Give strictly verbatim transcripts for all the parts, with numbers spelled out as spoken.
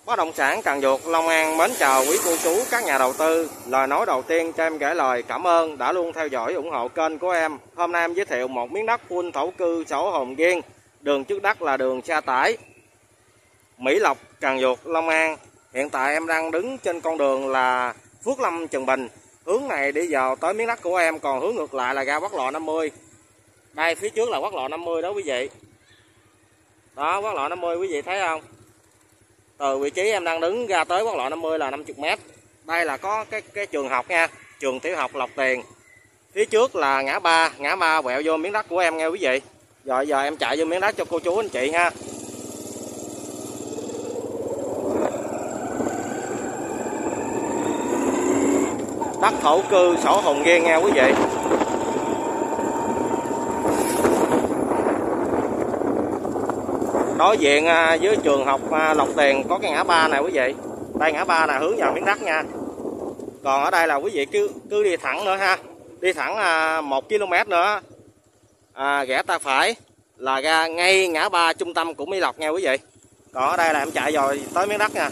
Bất động sản Cần Duộc, Long An mến chào quý cô chú các nhà đầu tư. Lời nói đầu tiên cho em gửi lời cảm ơn đã luôn theo dõi ủng hộ kênh của em. Hôm nay em giới thiệu một miếng đất full thổ cư sổ hồn viên. Đường trước đất là đường xe tải, Mỹ Lộc, Cần Duộc, Long An. Hiện tại em đang đứng trên con đường là Phước Lâm, Trần Bình. Hướng này đi vào tới miếng đất của em, còn hướng ngược lại là ra quốc lộ năm mươi. Đây phía trước là quốc lộ năm mươi đó quý vị. Đó, quốc lộ năm mươi quý vị thấy không? Từ vị trí em đang đứng ra tới quốc lộ năm mươi là năm mươi mét. Đây là có cái cái trường học nha, trường tiểu học Lộc Tiền. Phía trước là ngã ba, ngã ba quẹo vô miếng đất của em nghe quý vị. Rồi giờ em chạy vô miếng đất cho cô chú anh chị ha. Đất thổ cư sổ hồn viên nghe quý vị. Đối diện với trường học Lộc Tiền có cái ngã ba này quý vị. Đây ngã ba là hướng vào miếng đất nha. Còn ở đây là quý vị cứ cứ đi thẳng nữa ha. Đi thẳng một ki lô mét nữa. À, rẽ tay phải là ra ngay ngã ba trung tâm của Mỹ Lộc nha quý vị. Còn ở đây là em chạy rồi tới miếng đất nha.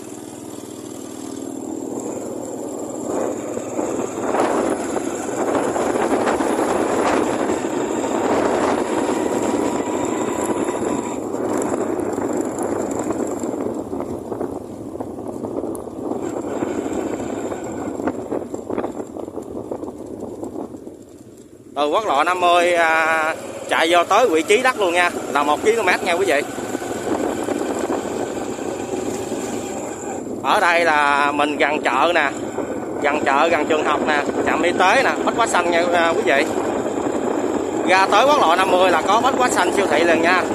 Từ quốc lộ năm mươi à, chạy vô tới vị trí đất luôn nha, là một ki lô mét nha quý vị. Ở đây là mình gần chợ nè, gần chợ, gần trường học nè, trạm y tế nè, Bách Hóa Xanh nha quý vị. Ra tới quốc lộ năm mươi là có Bách Hóa Xanh siêu thị liền nha.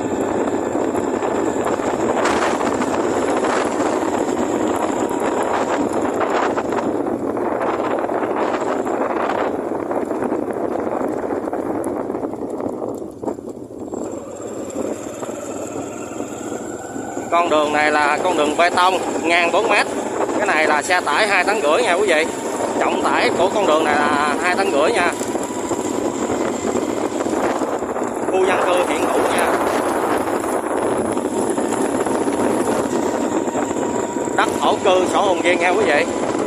Con đường này là con đường bê tông ngang bốn mét. Cái này là xe tải hai tấn rưỡi nha quý vị. Trọng tải của con đường này là hai tấn rưỡi nha. Khu dân cư hiện hữu nha. Đất thổ cư sổ hồn viên nha quý vị.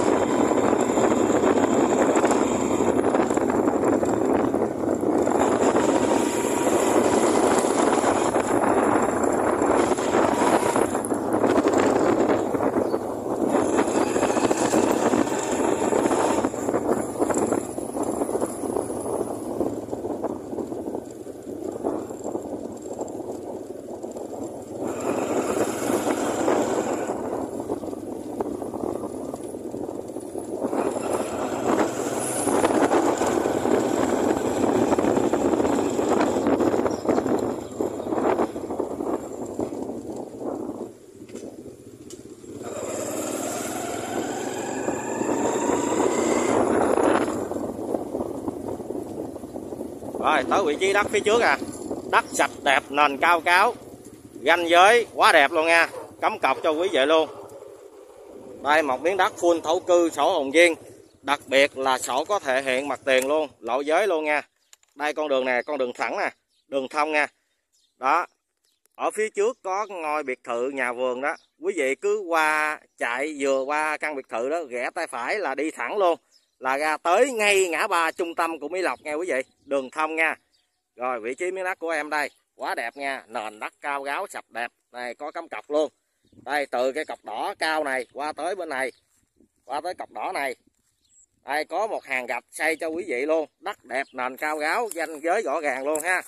Rồi tới vị trí đất phía trước à. Đất sạch đẹp, nền cao cáo, ranh giới quá đẹp luôn nha. Cắm cọc cho quý vị luôn. Đây một miếng đất full thổ cư sổ hồn viên. Đặc biệt là sổ có thể hiện mặt tiền luôn, lộ giới luôn nha. Đây con đường này, con đường thẳng nè, đường thông nha. Đó. Ở phía trước có ngôi biệt thự nhà vườn đó. Quý vị cứ qua chạy vừa qua căn biệt thự đó, rẽ tay phải là đi thẳng luôn, là ra tới ngay ngã ba trung tâm của Mỹ Lộc nha quý vị. Đường thông nha. Rồi vị trí miếng đất của em đây quá đẹp nha. Nền đất cao ráo sạch đẹp. Này có cắm cọc luôn. Đây từ cái cọc đỏ cao này qua tới bên này, qua tới cọc đỏ này. Đây có một hàng gạch xây cho quý vị luôn. Đất đẹp, nền cao ráo, ranh giới rõ ràng luôn ha.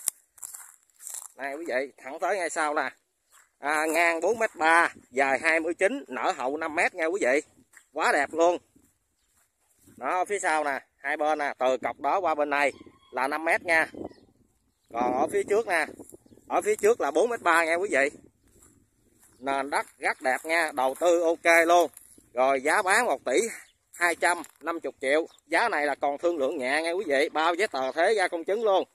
Này quý vị, thẳng tới ngay sau nè. À, ngang bốn mét ba, dài hai mươi chín, nở hậu năm mét nha quý vị. Quá đẹp luôn. Đó phía sau nè, hai bên nè, từ cọc đó qua bên này là năm mét nha. Còn ở phía trước nè, ở phía trước là bốn mét ba nha quý vị. Nền đất rất đẹp nha, đầu tư ok luôn. Rồi giá bán một tỷ hai trăm năm mươi triệu. Giá này là còn thương lượng nhẹ nha quý vị, bao giấy tờ thế ra công chứng luôn.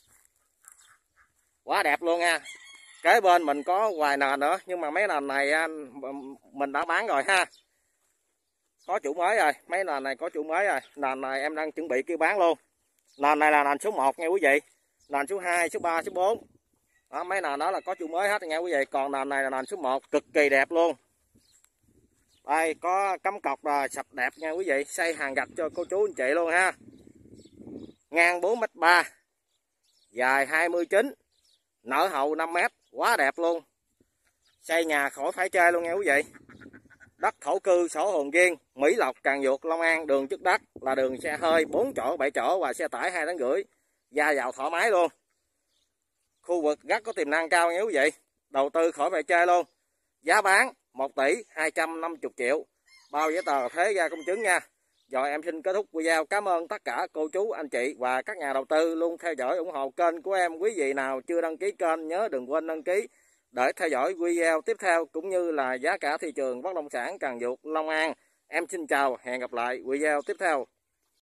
Quá đẹp luôn nha. Kế bên mình có vài nền nữa, nhưng mà mấy nền này mình đã bán rồi ha. Có chủ mới rồi, mấy nền này có chủ mới rồi. Nền này em đang chuẩn bị kêu bán luôn. Nền này là nền số một nha quý vị. Nền số hai, số ba, số bốn. Đó, mấy nền đó là có chủ mới hết nha quý vị. Còn nền này là nền số một, cực kỳ đẹp luôn. Đây có cắm cọc là sạch đẹp nha quý vị, xây hàng gạch cho cô chú anh chị luôn ha. Ngang bốn mét ba, dài hai mươi chín, nở hậu năm mét, quá đẹp luôn. Xây nhà khỏi phải chê luôn nha quý vị. Đất thổ cư sổ hồn viên, Mỹ Lộc, Càng Duột, Long An. Đường trước đất là đường xe hơi bốn chỗ, bảy chỗ và xe tải hai tấn rưỡi, ra vào thoải mái luôn. Khu vực rất có tiềm năng cao nha quý vị, đầu tư khỏi phải chê luôn. Giá bán một tỷ hai trăm năm mươi triệu, bao giấy tờ thế ra công chứng nha. Rồi em xin kết thúc video. Cảm ơn tất cả cô chú anh chị và các nhà đầu tư luôn theo dõi ủng hộ kênh của em. Quý vị nào chưa đăng ký kênh nhớ đừng quên đăng ký để theo dõi video tiếp theo cũng như là giá cả thị trường bất động sản Càng Duột, Long An. Em xin chào, hẹn gặp lại video tiếp theo.